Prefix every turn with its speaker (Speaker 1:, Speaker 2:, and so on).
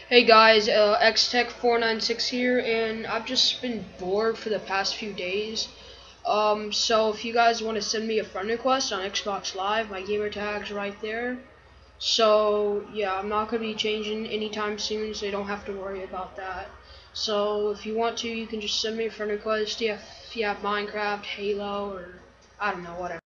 Speaker 1: Hey guys, XTech496 here, and I've just been bored for the past few days. So if you guys want to send me a friend request on Xbox Live, my gamer tag's right there. So yeah, I'm not gonna be changing anytime soon, so you don't have to worry about that. So if you want to, you can just send me a friend request. If you have Minecraft, Halo, or I don't know, whatever.